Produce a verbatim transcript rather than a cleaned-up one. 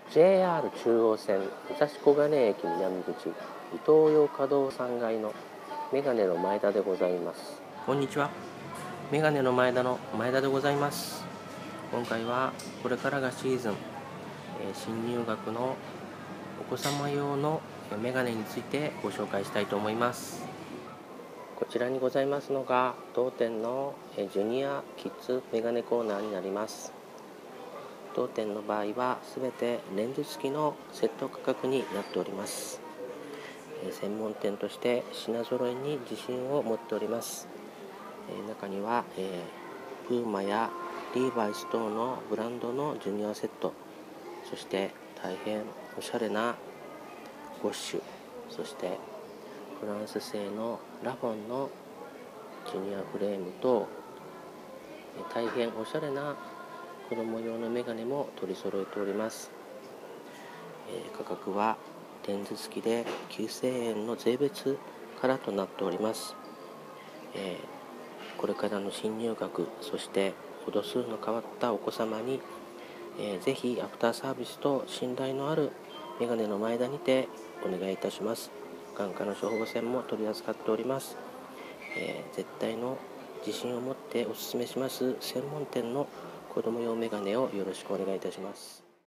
ジェイアール 中央線武蔵小金駅南口イトーヨーカドーさんがいのメガネの前田でございます。こんにちは。メガネの前田の前田でございます。今回はこれからがシーズン、えー、新入学のお子様用のメガネについてご紹介したいと思います。こちらにございますのが当店のジュニアキッズメガネコーナーになります。当店の場合はすべてレンズ付きのセット価格になっております。専門店として品揃えに自信を持っております。中には、えー、プーマやリーバイス等のブランドのジュニアセット、そして大変おしゃれなウォッシュ、そしてフランス製のラフォンのジュニアフレームと大変おしゃれな子供用のメガネも取り揃えております。えー、価格はレンズ付きできゅうせんえんの税別からとなっております。えー、これからの新入学、そして度数の変わったお子様に、えー、ぜひアフターサービスと信頼のあるメガネの前田にてお願いいたします。眼科の処方箋も取り扱っております。えー、絶対の自信を持ってお勧めします専門店の子供用メガネをよろしくお願いいたします。